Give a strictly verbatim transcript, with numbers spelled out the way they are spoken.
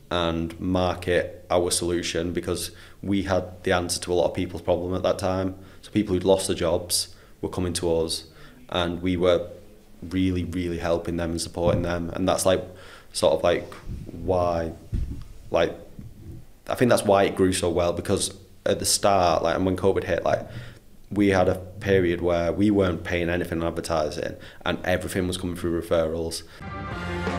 and market our solution, because we had the answer to a lot of people's problem at that time. So people who'd lost their jobs were coming to us, and we were really, really helping them and supporting them. And that's like sort of like why, like, I think that's why it grew so well, because at the start, like, and when COVID hit, like, we had a period where we weren't paying anything on advertising and everything was coming through referrals.